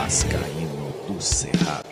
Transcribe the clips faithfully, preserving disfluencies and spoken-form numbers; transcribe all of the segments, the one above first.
Vascaíno do Cerrado.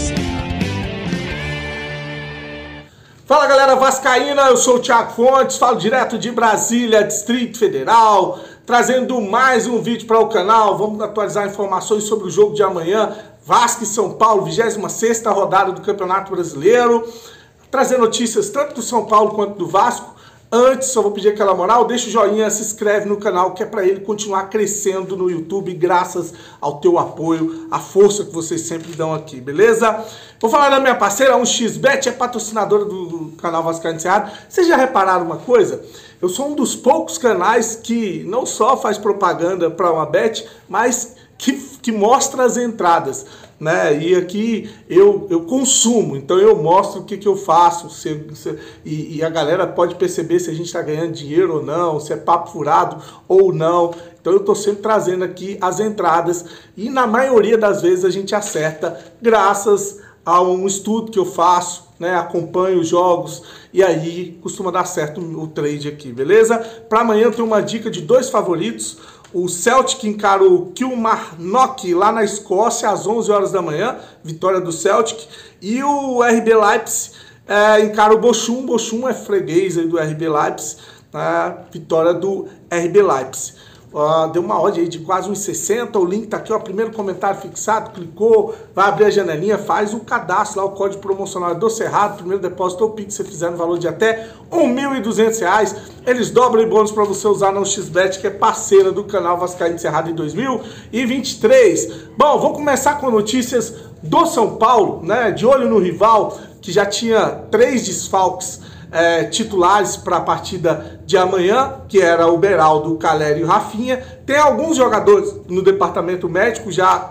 Fala galera vascaína, eu sou o Thiago Fontes, falo direto de Brasília, Distrito Federal, trazendo mais um vídeo para o canal. Vamos atualizar informações sobre o jogo de amanhã, Vasco e São Paulo, vigésima sexta rodada do Campeonato Brasileiro. Trazer notícias tanto do São Paulo quanto do Vasco. Antes, só vou pedir aquela moral, deixa o joinha, se inscreve no canal, que é para ele continuar crescendo no YouTube, graças ao teu apoio, a força que vocês sempre dão aqui, beleza? Vou falar da minha parceira, a um x bet, é patrocinadora do canal Vascaíno do Cerrado. Vocês já repararam uma coisa? Eu sou um dos poucos canais que não só faz propaganda para uma bet, mas que, que mostra as entradas, né? E aqui eu, eu consumo, então eu mostro o que, que eu faço, se, se, e, e a galera pode perceber se a gente está ganhando dinheiro ou não, se é papo furado ou não. Então eu estou sempre trazendo aqui as entradas e na maioria das vezes a gente acerta graças a um estudo que eu faço, né? Acompanho os jogos e aí costuma dar certo o trade aqui, beleza? Para amanhã eu tenho uma dica de dois favoritos. O Celtic encara o Kilmarnock lá na Escócia às onze horas da manhã, vitória do Celtic. E o R B Leipzig é, encara o Bochum, Bochum é freguês aí do R B Leipzig, é, vitória do R B Leipzig. Uh, deu uma odd aí de quase uns sessenta, o link tá aqui, ó, primeiro comentário fixado, clicou, vai abrir a janelinha, faz o cadastro lá, o código promocional é do Cerrado, primeiro depósito ou Pix, se você fizer no valor de até um mil e duzentos reais, eles dobram em bônus para você usar no x bet, que é parceira do canal Vascaíno do Cerrado em dois mil e vinte e três. Bom, vou começar com notícias do São Paulo, né, de olho no rival, que já tinha três desfalques É, titulares para a partida de amanhã, que era o Beraldo, o Caleri e o Rafinha. Tem alguns jogadores no departamento médico já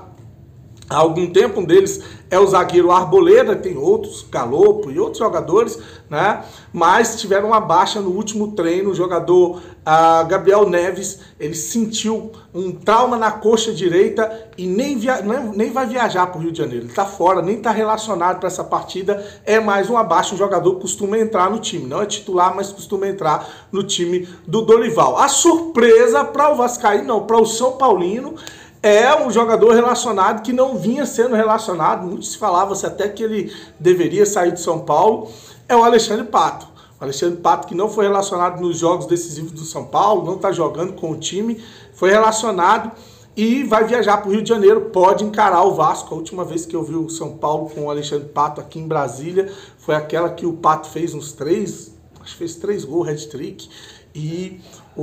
há algum tempo, um deles é o zagueiro Arboleda, tem outros, Galopo e outros jogadores, né? Mas tiveram uma baixa no último treino. O jogador uh, Gabriel Neves, ele sentiu um trauma na coxa direita e nem, via nem, nem vai viajar para o Rio de Janeiro. Ele está fora, nem está relacionado para essa partida. É mais uma baixa. Um jogador que costuma entrar no time, não é titular, mas costuma entrar no time do Dorival. A surpresa para o Vascaíno, não, para o São Paulino, é um jogador relacionado que não vinha sendo relacionado, muito se falava até que ele deveria sair de São Paulo, é o Alexandre Pato. O Alexandre Pato, que não foi relacionado nos jogos decisivos do São Paulo, não está jogando com o time, foi relacionado e vai viajar para o Rio de Janeiro, pode encarar o Vasco. A última vez que eu vi o São Paulo com o Alexandre Pato aqui em Brasília foi aquela que o Pato fez uns três, acho que fez três gols, hat-trick, e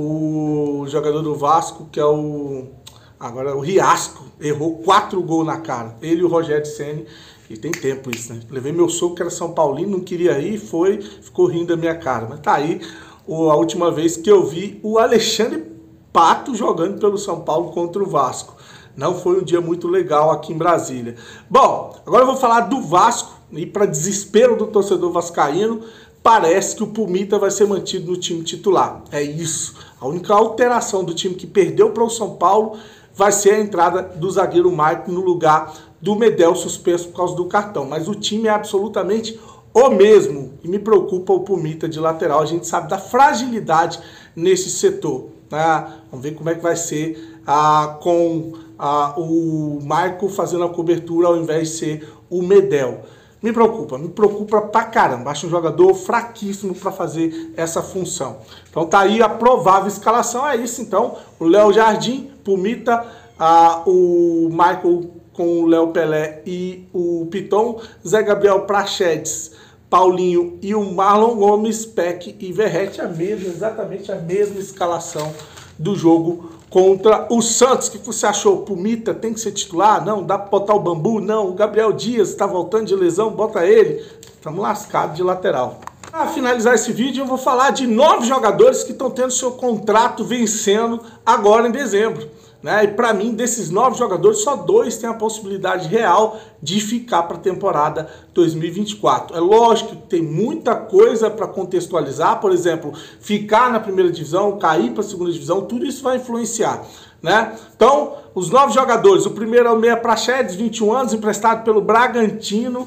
o jogador do Vasco, que é o... Agora o Riasco errou quatro gols na cara. Ele e o Rogério Ceni. E tem tempo isso, né? Levei meu sogro, que era São Paulino, não queria ir, foi, ficou rindo da minha cara. Mas tá aí a última vez que eu vi o Alexandre Pato jogando pelo São Paulo contra o Vasco. Não foi um dia muito legal aqui em Brasília. Bom, agora eu vou falar do Vasco. E para desespero do torcedor vascaíno, parece que o Pumita vai ser mantido no time titular. É isso. A única alteração do time que perdeu para o São Paulo vai ser a entrada do zagueiro Maicon no lugar do Medel, suspenso por causa do cartão. Mas o time é absolutamente o mesmo. E me preocupa o Pumita de lateral. A gente sabe da fragilidade nesse setor, né? Vamos ver como é que vai ser ah, com ah, o Maicon fazendo a cobertura ao invés de ser o Medel. Me preocupa, me preocupa pra caramba. Acho um jogador fraquíssimo para fazer essa função. Então tá aí a provável escalação. É isso então. O Léo Jardim, Pumita, ah, o Michael com o Léo Pelé e o Piton, Zé Gabriel, Praxedes, Paulinho e o Marlon Gomes, Peck e Verrete. A mesma, exatamente a mesma escalação do jogo contra o Santos. O que você achou? Pumita tem que ser titular? Não. Dá para botar o Bambu? Não. O Gabriel Dias está voltando de lesão, bota ele. Estamos lascados de lateral. Para finalizar esse vídeo, eu vou falar de nove jogadores que estão tendo seu contrato vencendo agora em dezembro, né? E para mim, desses nove jogadores, só dois têm a possibilidade real de ficar para a temporada dois mil e vinte e quatro. É lógico que tem muita coisa para contextualizar, por exemplo, ficar na primeira divisão, cair para a segunda divisão, tudo isso vai influenciar, né? Então, os nove jogadores, o primeiro é o Meia Praxedes, vinte e um anos, emprestado pelo Bragantino,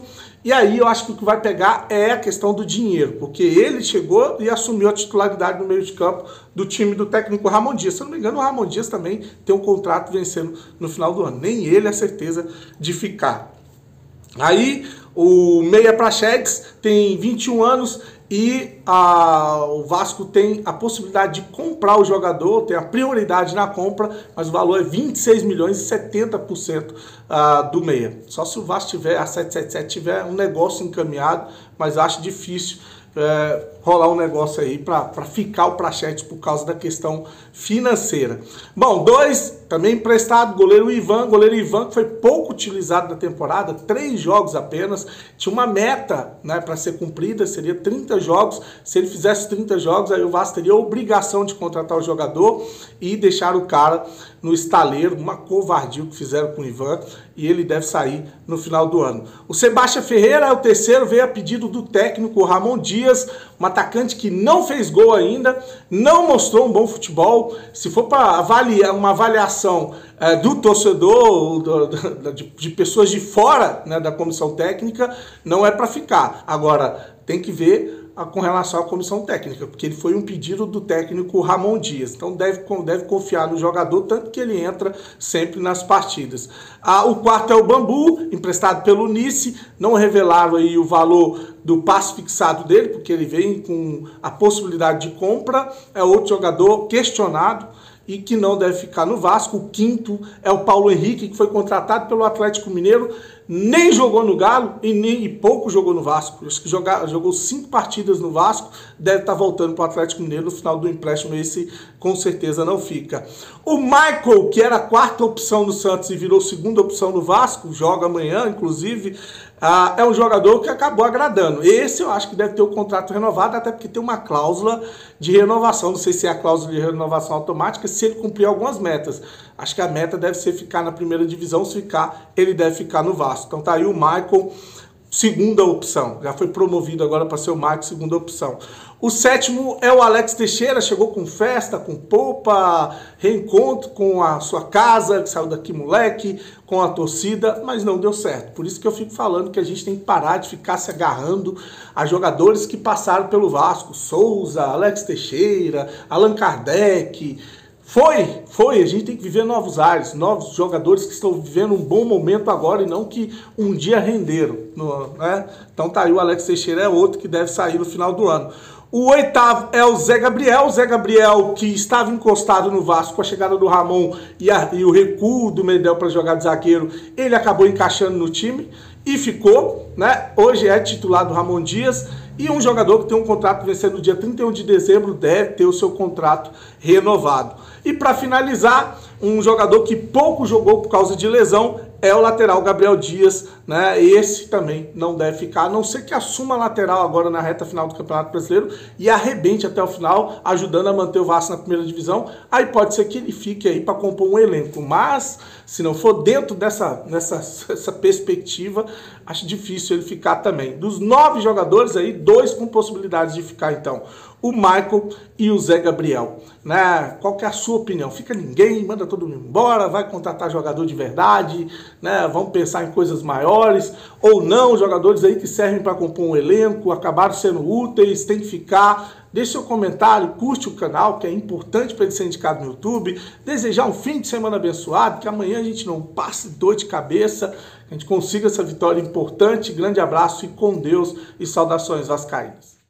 E aí eu acho que o que vai pegar é a questão do dinheiro, porque ele chegou e assumiu a titularidade no meio de campo do time do técnico Ramon Dias. Se eu não me engano, o Ramon Dias também tem um contrato vencendo no final do ano. Nem ele é certeza de ficar. Aí o Meia Praxedes tem vinte e um anos e a, o Vasco tem a possibilidade de comprar o jogador, tem a prioridade na compra, mas o valor é vinte e seis milhões e setenta por cento uh, do Meia. Só se o Vasco tiver, a sete sete sete tiver um negócio encaminhado, mas acho difícil É, rolar um negócio aí para ficar o Praxedes por causa da questão financeira. Bom, dois, também emprestado, goleiro Ivan, goleiro Ivan que foi pouco utilizado na temporada, três jogos apenas, tinha uma meta, né, para ser cumprida, seria trinta jogos, se ele fizesse trinta jogos, aí o Vasco teria a obrigação de contratar o jogador e deixar o cara no estaleiro, uma covardia que fizeram com o Ivan, e ele deve sair no final do ano. O Sebastião Ferreira é o terceiro, veio a pedido do técnico Ramon Dias, um atacante que não fez gol ainda, não mostrou um bom futebol. Se for para avaliar uma avaliação é, do torcedor, do, do, de, de pessoas de fora, né, da comissão técnica, não é para ficar. Agora, tem que ver com relação à comissão técnica, porque ele foi um pedido do técnico Ramon Dias, então deve, deve confiar no jogador, tanto que ele entra sempre nas partidas. Ah, o quarto é o Bambu, emprestado pelo Nice, não revelaram aí o valor do passe fixado dele, porque ele vem com a possibilidade de compra, é outro jogador questionado e que não deve ficar no Vasco. O quinto é o Paulo Henrique, que foi contratado pelo Atlético Mineiro, nem jogou no Galo e nem e pouco jogou no Vasco. Acho que jogar, jogou cinco partidas no Vasco, deve estar voltando para o Atlético Mineiro no final do empréstimo, esse com certeza não fica. O Michael, que era a quarta opção no Santos e virou segunda opção no Vasco, joga amanhã, inclusive, ah, é um jogador que acabou agradando. Esse eu acho que deve ter o contrato renovado, até porque tem uma cláusula de renovação, não sei se é a cláusula de renovação automática, se ele cumprir algumas metas. Acho que a meta deve ser ficar na primeira divisão, se ficar, ele deve ficar no Vasco. Então tá aí o Michael, segunda opção. Já foi promovido agora para ser o Michael, segunda opção. O sétimo é o Alex Teixeira, chegou com festa, com polpa, reencontro com a sua casa, que saiu daqui moleque, com a torcida, mas não deu certo. Por isso que eu fico falando que a gente tem que parar de ficar se agarrando a jogadores que passaram pelo Vasco. Souza, Alex Teixeira, Allan Kardec. Foi, foi, a gente tem que viver novos ares, novos jogadores que estão vivendo um bom momento agora e não que um dia renderam, né? Então tá aí, o Alex Teixeira é outro que deve sair no final do ano. O oitavo é o Zé Gabriel, o Zé Gabriel que estava encostado no Vasco com a chegada do Ramon e, a, e o recuo do Medel para jogar de zagueiro, ele acabou encaixando no time e ficou, né? Hoje é titular do Ramon Dias e um jogador que tem um contrato vencendo no dia trinta e um de dezembro deve ter o seu contrato renovado. E para finalizar, um jogador que pouco jogou por causa de lesão é o lateral Gabriel Dias, né? Esse também não deve ficar, a não ser que assuma a lateral agora na reta final do Campeonato Brasileiro e arrebente até o final, ajudando a manter o Vasco na primeira divisão. Aí pode ser que ele fique aí para compor um elenco, mas se não for dentro dessa, dessa essa perspectiva, acho difícil ele ficar também. Dos nove jogadores aí, dois com possibilidades de ficar então, o Michael e o Zé Gabriel, né? Qual que é a sua opinião? Fica ninguém, manda todo mundo embora, vai contratar jogador de verdade, né? Vamos pensar em coisas maiores, ou não, jogadores aí que servem para compor um elenco, acabaram sendo úteis, tem que ficar. Deixe seu comentário, curte o canal, que é importante para ele ser indicado no YouTube. Desejar um fim de semana abençoado, que amanhã a gente não passe dor de cabeça, que a gente consiga essa vitória importante. Grande abraço e com Deus e saudações vascaínas.